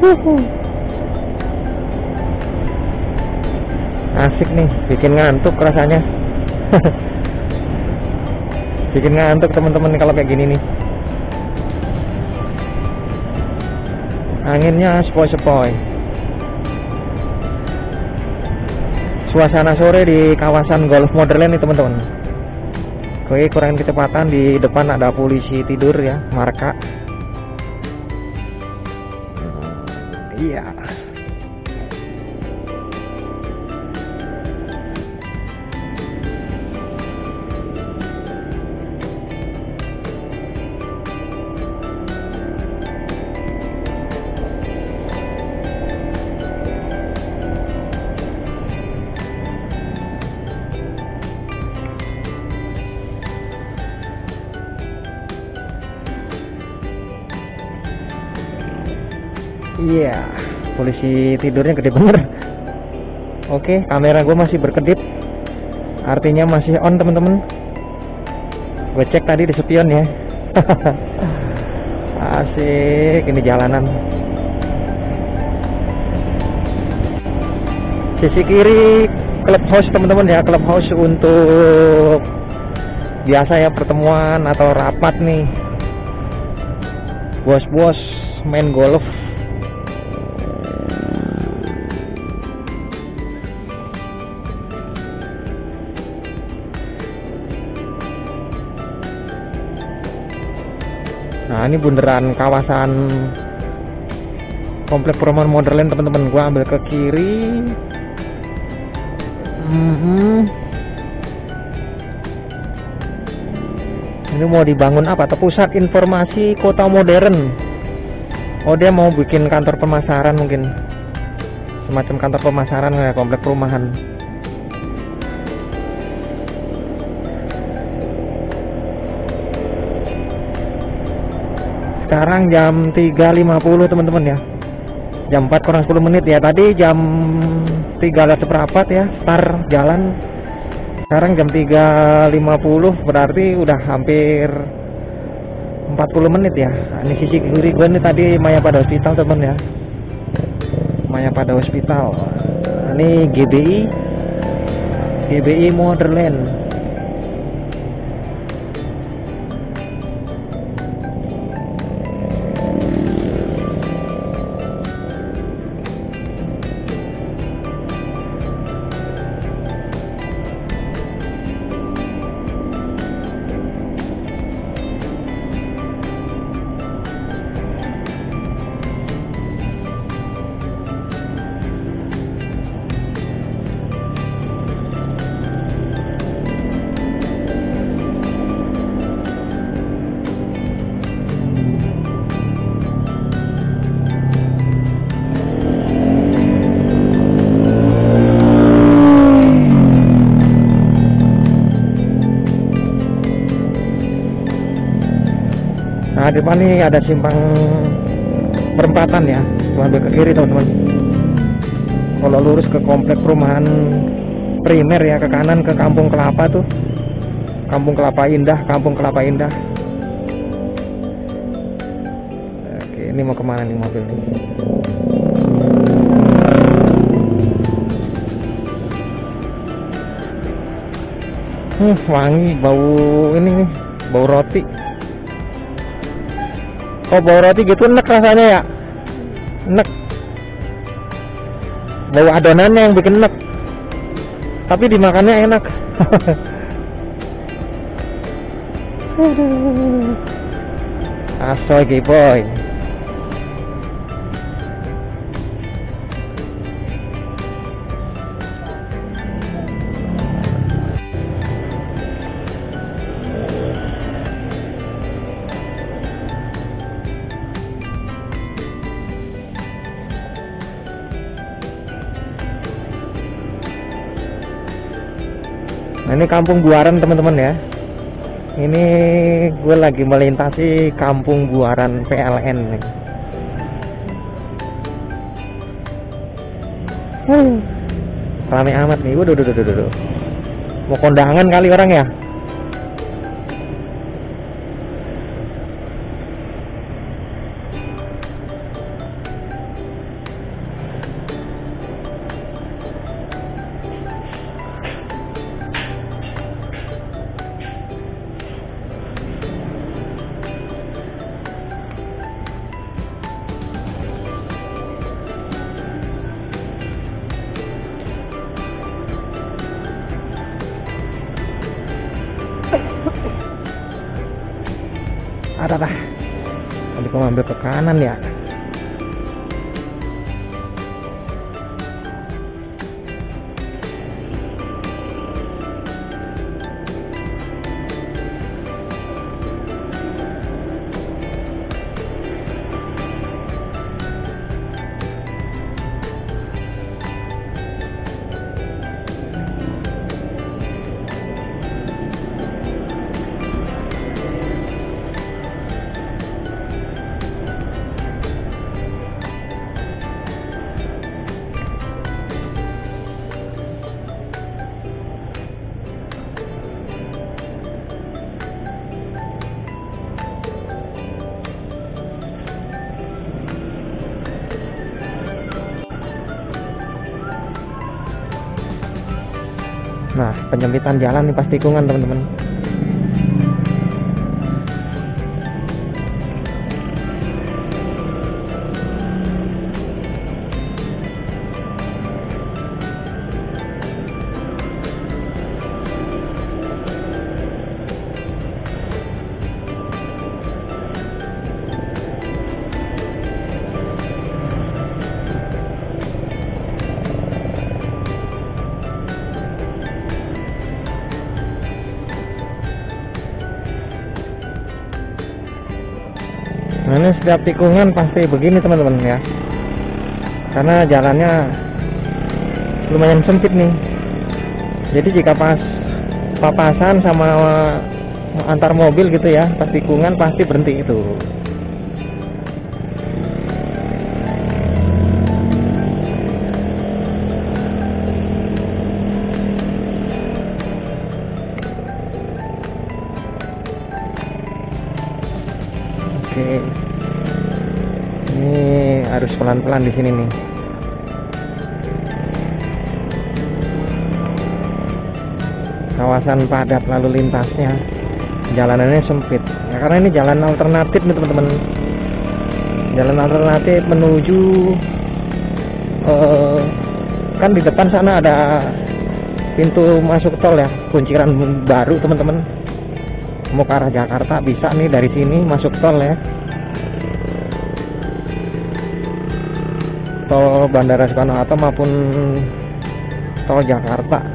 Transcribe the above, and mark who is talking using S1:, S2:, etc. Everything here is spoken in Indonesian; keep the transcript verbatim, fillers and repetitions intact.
S1: Asik nih, bikin ngantuk rasanya. Bikin ngantuk teman-teman kalau kayak gini nih. Anginnya sepoi-sepoi. Suasana sore di kawasan Golf Modern nih teman-teman. Oke, kurangin kecepatan. Di depan ada polisi tidur ya, marka. Iya. Iya, polisi tidurnya gede bener. Oke, kamera gue masih berkedip, artinya masih on teman-teman. Gue cek tadi di spion ya. Asik, ini jalanan. Sisi kiri clubhouse teman-teman ya, clubhouse untuk biasa ya pertemuan atau rapat nih. Bos-bos main golf. Nah, ini bundaran kawasan komplek perumahan Modern teman-teman. Gua ambil ke kiri. Mm-hmm. Ini mau dibangun apa? Pusat Informasi Kota Modern. Oh, dia mau bikin kantor pemasaran mungkin. Semacam kantor pemasaran ya, komplek perumahan. Sekarang jam tiga lima puluh teman-teman ya. Jam empat kurang sepuluh menit ya. Tadi jam tiga lewat seperempat ya start jalan. Sekarang jam tiga lima puluh, berarti udah hampir empat puluh menit ya. Ini sisi kiri gue nih tadi Mayapada Hospital teman ya. Mayapada Hospital. Ini G B I G B I Modern. Nah, di depan ini ada simpang perempatan ya. Cuma ambil ke kiri teman-teman. Kalau lurus ke komplek perumahan primer ya, ke kanan ke Kampung Kelapa tuh. Kampung Kelapa Indah, Kampung Kelapa Indah. Oke, ini mau kemana nih mobil nih? Hmm, wangi, bau ini nih, bau roti. Oh, bau roti gitu enak rasanya ya. Enak. Bau adonannya yang bikin enak. Tapi dimakannya enak. Asoy boy. Nah, ini Kampung Buaran teman-teman ya. Ini gue lagi melintasi Kampung Buaran P L N nih. Hmm. Rame amat nih. Waduh, waduh, waduh, waduh. Mau kondangan kali orang ya. ada dah. Tadi kau ambil ke kanan ya. Nah, penyempitan jalan nih pas tikungan teman-teman. Nah, ini setiap tikungan pasti begini teman-teman ya, karena jalannya lumayan sempit nih. Jadi jika pas papasan sama antar mobil gitu ya, pas tikungan pasti berhenti itu. Oke, ini harus pelan-pelan di sini nih. Kawasan padat lalu lintasnya, jalanannya sempit. Ya, karena ini jalan alternatif nih teman-teman. Jalan alternatif menuju, uh, kan di depan sana ada pintu masuk tol ya, kunciran baru teman-teman. Mau ke arah Jakarta bisa nih dari sini masuk tol ya, tol Bandara Soekarno Hatta maupun tol Jakarta.